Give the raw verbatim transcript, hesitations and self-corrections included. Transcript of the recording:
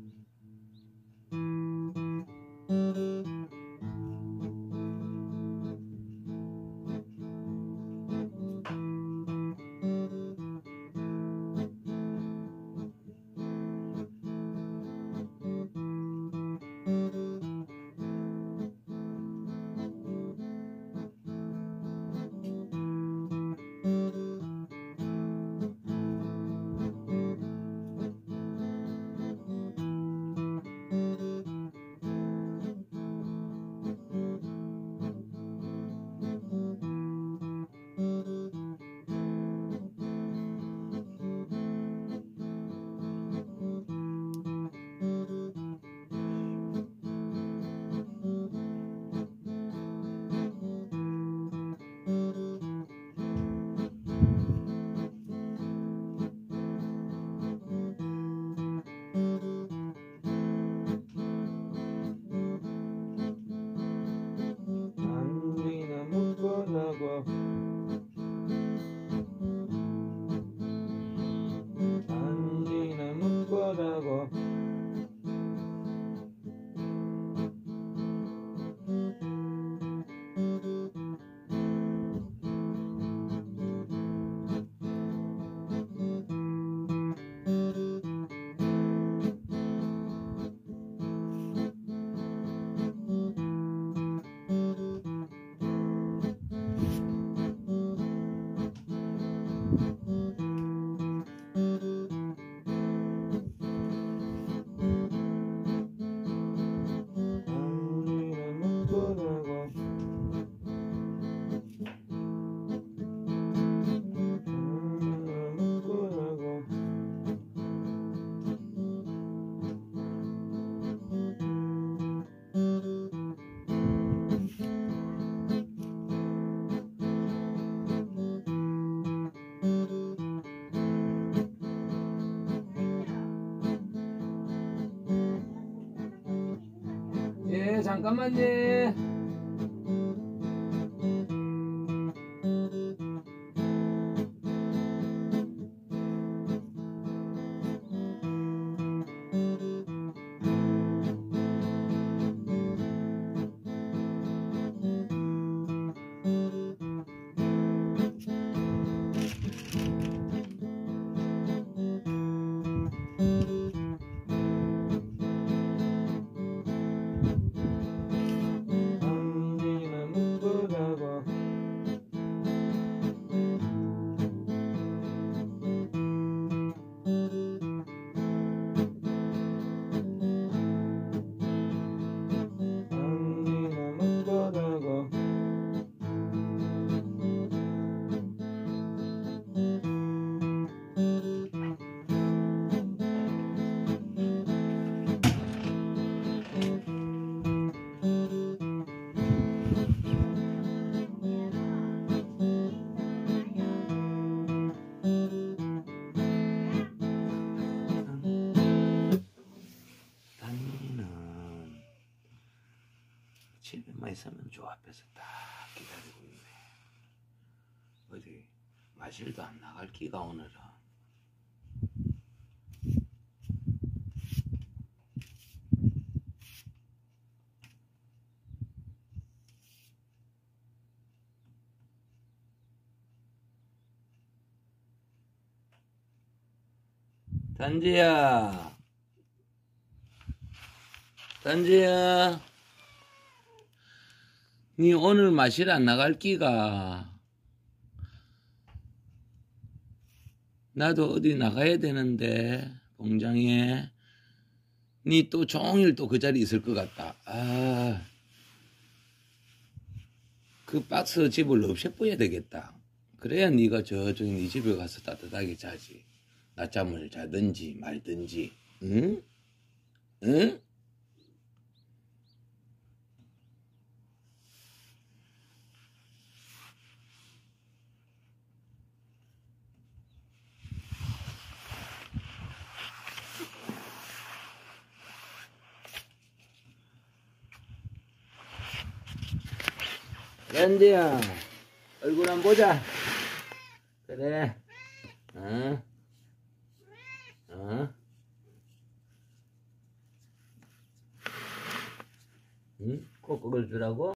단지나 묵고라고 예, 잠깐만요. 집에만 있으면 저 앞에서 딱 기다리고 있네. 어디 마실도 안 나갈 기가 오늘은. 단지야, 단지야, 니 오늘 마실 안 나갈 끼가? 나도 어디 나가야 되는데 공장에. 니 또 종일 또 그 자리 있을 것 같다. 아, 그 박스 집을 없애버려야 되겠다. 그래야 니가 저쪽에 니 집에 가서 따뜻하게 자지. 낮잠을 자든지 말든지. 응? 응? 랜디야, 얼굴 한번 보자. 그래. 어? 어? 응? 꼭 그걸 주라고?